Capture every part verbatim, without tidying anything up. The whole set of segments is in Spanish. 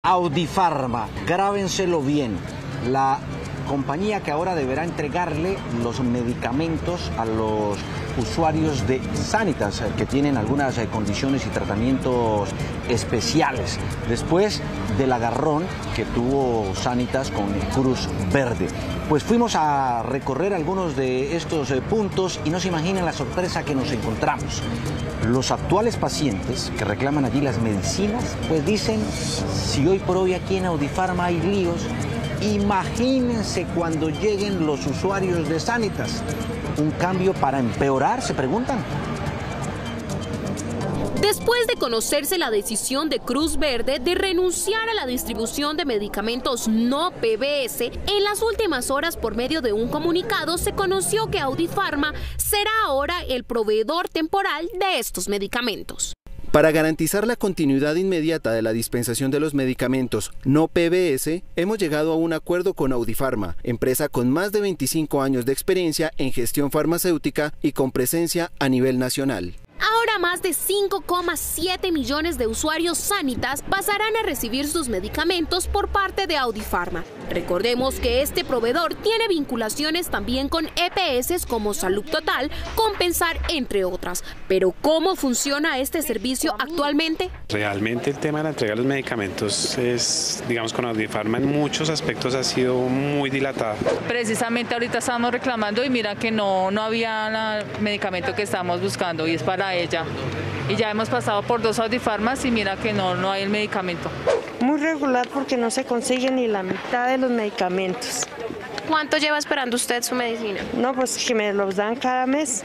Audifarma, grábenselo bien, la compañía que ahora deberá entregarle los medicamentos a los usuarios de Sanitas que tienen algunas condiciones y tratamientos especiales después del agarrón que tuvo Sanitas con Cruz Verde. Pues fuimos a recorrer algunos de estos puntos y no se imaginan la sorpresa que nos encontramos. Los actuales pacientes que reclaman allí las medicinas, pues dicen, si hoy por hoy aquí en Audifarma hay líos, imagínense cuando lleguen los usuarios de Sanitas. ¿Un cambio para empeorar, se preguntan? Después de conocerse la decisión de Cruz Verde de renunciar a la distribución de medicamentos no P B S, en las últimas horas por medio de un comunicado se conoció que Audifarma será ahora el proveedor temporal de estos medicamentos. Para garantizar la continuidad inmediata de la dispensación de los medicamentos no P B S, hemos llegado a un acuerdo con Audifarma, empresa con más de veinticinco años de experiencia en gestión farmacéutica y con presencia a nivel nacional. Ahora más de cinco coma siete millones de usuarios Sanitas pasarán a recibir sus medicamentos por parte de Audifarma. Recordemos que este proveedor tiene vinculaciones también con E P S como Salud Total, Compensar, entre otras. Pero ¿cómo funciona este servicio actualmente? Realmente el tema de la entrega de los medicamentos es, digamos, con Audifarma en muchos aspectos ha sido muy dilatado. Precisamente ahorita estamos reclamando y mira que no, no había el medicamento que estábamos buscando y es para ella. Y ya hemos pasado por dos Audifarmas y mira que no, no hay el medicamento. Muy regular porque no se consigue ni la mitad de los medicamentos. ¿Cuánto lleva esperando usted su medicina? No, pues que me los dan cada mes,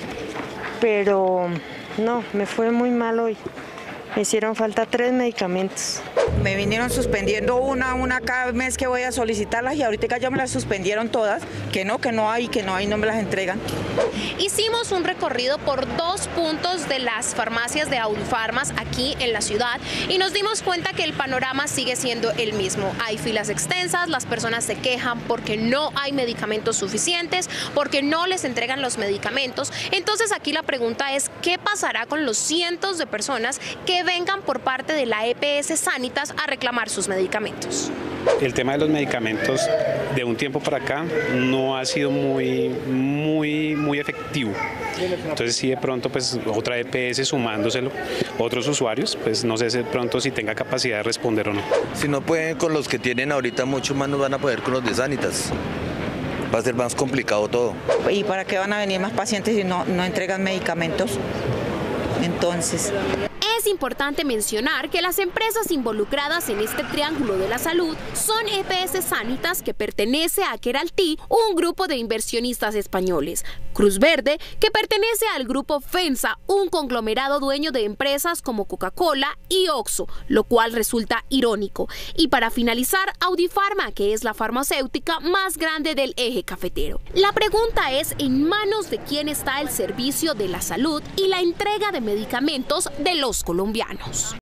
pero no, me fue muy mal hoy. Me hicieron falta tres medicamentos. Me vinieron suspendiendo una, una cada mes que voy a solicitarlas y ahorita ya me las suspendieron todas, que no, que no hay, que no hay, no me las entregan. Hicimos un recorrido por dos puntos de las farmacias de Audifarmas aquí en la ciudad y nos dimos cuenta que el panorama sigue siendo el mismo. Hay filas extensas, las personas se quejan porque no hay medicamentos suficientes, porque no les entregan los medicamentos. Entonces aquí la pregunta es, ¿qué pasará con los cientos de personas que vengan por parte de la E P S Sanitas a reclamar sus medicamentos? El tema de los medicamentos de un tiempo para acá no ha sido muy, muy, muy efectivo. Entonces si de pronto pues otra E P S sumándoselo, otros usuarios, pues no sé de pronto si tenga capacidad de responder o no. Si no pueden con los que tienen ahorita, mucho más no van a poder con los de Sanitas. Va a ser más complicado todo. ¿Y para qué van a venir más pacientes si no, no entregan medicamentos? Entonces... Es importante mencionar que las empresas involucradas en este triángulo de la salud son E P S Sanitas, que pertenece a Keralty, un grupo de inversionistas españoles, Cruz Verde, que pertenece al grupo FEMSA, un conglomerado dueño de empresas como Coca-Cola y Oxxo, lo cual resulta irónico. Y para finalizar, Audifarma, que es la farmacéutica más grande del eje cafetero. La pregunta es, ¿en manos de quién está el servicio de la salud y la entrega de medicamentos de los colombianos?